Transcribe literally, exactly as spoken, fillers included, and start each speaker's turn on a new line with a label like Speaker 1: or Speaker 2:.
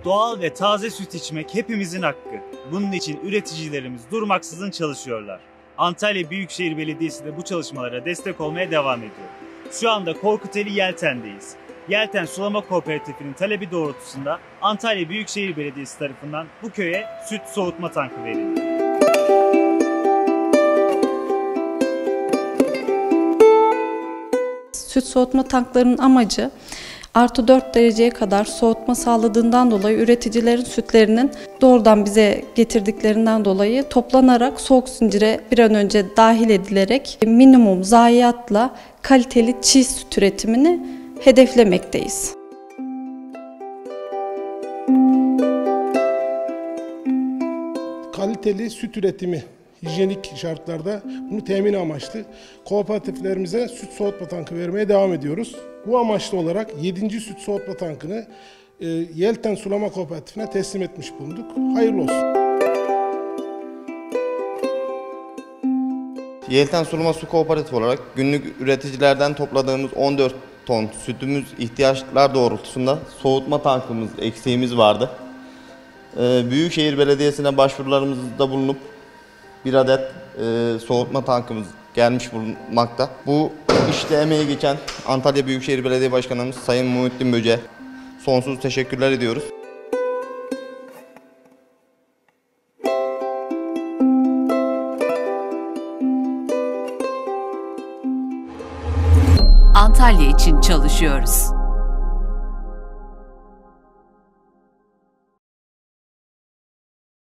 Speaker 1: Doğal ve taze süt içmek hepimizin hakkı. Bunun için üreticilerimiz durmaksızın çalışıyorlar. Antalya Büyükşehir Belediyesi de bu çalışmalara destek olmaya devam ediyor. Şu anda Korkuteli Yelten'deyiz. Yelten Sulama Kooperatifi'nin talebi doğrultusunda Antalya Büyükşehir Belediyesi tarafından bu köye süt soğutma tankı verildi.
Speaker 2: Süt soğutma tanklarının amacı artı dört dereceye kadar soğutma sağladığından dolayı üreticilerin sütlerinin doğrudan bize getirdiklerinden dolayı toplanarak soğuk zincire bir an önce dahil edilerek minimum zayiatla kaliteli çiğ süt üretimini hedeflemekteyiz.
Speaker 3: Kaliteli süt üretimi, hijyenik şartlarda bunu temin amaçlı kooperatiflerimize süt soğutma tankı vermeye devam ediyoruz. Bu amaçlı olarak yedinci süt soğutma tankını e, Yelten Sulama Kooperatifine teslim etmiş bulunduk. Hayırlı olsun.
Speaker 4: Yelten Sulama Su Kooperatif olarak günlük üreticilerden topladığımız on dört ton sütümüz ihtiyaçlar doğrultusunda soğutma tankımız eksiğimiz vardı. Büyükşehir Belediyesi'ne başvurularımızda bulunup bir adet e, soğutma tankımız gelmiş bulunmakta. Bu işte emeği geçen Antalya Büyükşehir Belediye Başkanımız Sayın Muhittin Böce sonsuz teşekkürler ediyoruz.
Speaker 5: Antalya için çalışıyoruz.